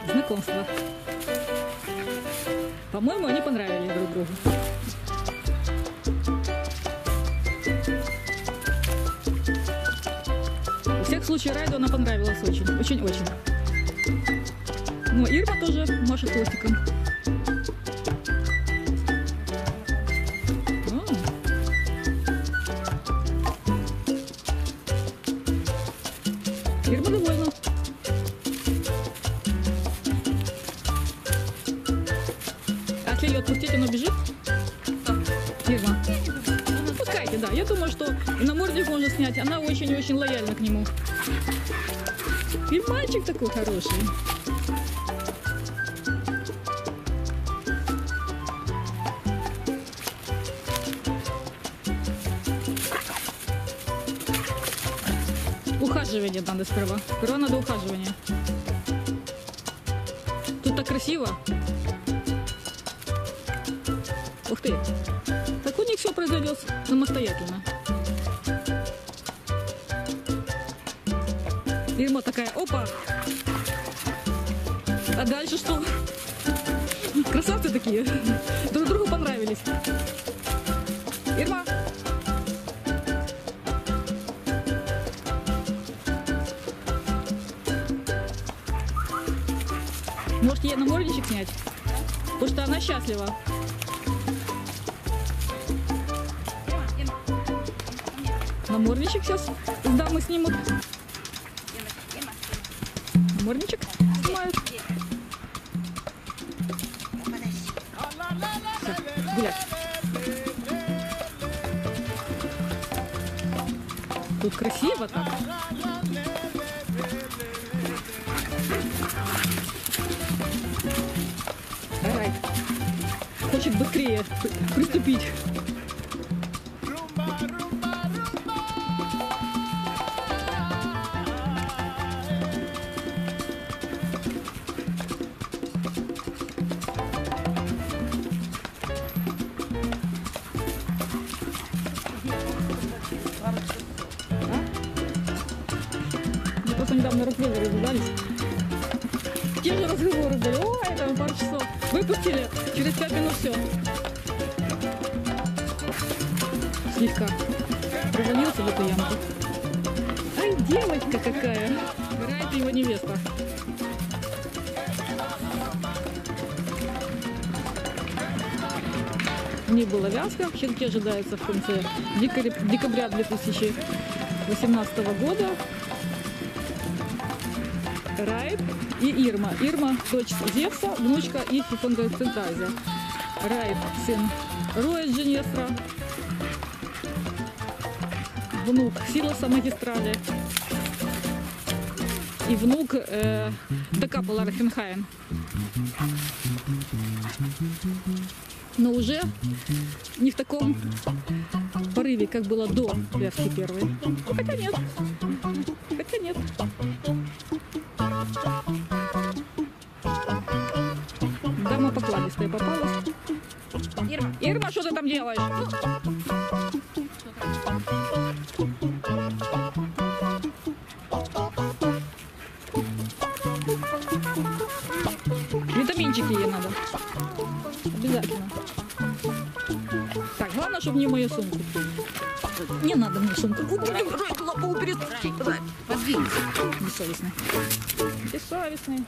знакомство. По-моему, они понравились друг другу. Во всяком случае, Райду она понравилась очень. Очень-очень. Ну, Ирма тоже машет хвостиком. Ирма довольна. А если ее отпустить, оно бежит? Ирма. Ну, пускайте, да. Я думаю, что и намордник можно снять. Она очень-очень лояльна к нему. И мальчик такой хороший. Ухаживание надо сперва. Сперва надо ухаживание. Тут так красиво. Ух ты. Так у них все произойдет самостоятельно. Ирма такая, опа. А дальше что? Красавцы такие. Друг другу понравились. Ирма. Может, ей намордничек снять? Потому что она счастлива. Намордничек сейчас с дамы снимут. Намордничек снимают. Все, гулять. Тут красиво так. Райд хочет быстрее приступить. Мы просто недавно разговоры задались. Те же разговоры были. Ой, это пару часов. Выпустили, через 5 минут все. Слегка провалился в эту ямку. Ай, девочка какая! Райд его невеста. У них была вязка, щенки ожидается в конце декабря 2018 года. Райд и Ирма. Ирма – дочь Зевса, внучка Ифифонга Центразия. Райд – сын Роя Дженестра, внук Силоса Магистрали и внук Декапа Лархенхайен. Но уже не в таком порыве, как было до вязки первой. Ну, хотя нет. Хотя нет. Дама покладистая попалась. Ирма, Ирма, что ты там делаешь? Витаминчики ей надо. Обязательно. Так, главное, чтобы не мою сумку. Не надо мне сумку. Убери, Райд, лапу убери. Подвинься. Бессовестный. Бессовестный.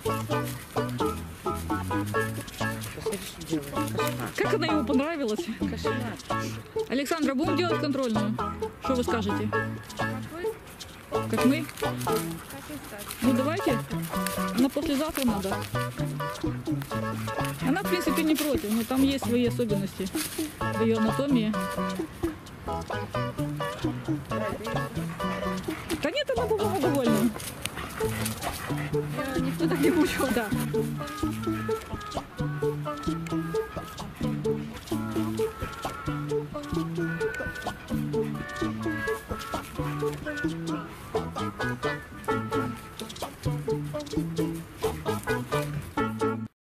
Как она ему понравилась? Александра, будем делать контрольную? Что вы скажете? Как мы? Ну давайте. Она послезавтра надо. Она, в принципе, не против, но там есть свои особенности в ее анатомии. Да нет, она была довольна. Никто так не мучил. Да.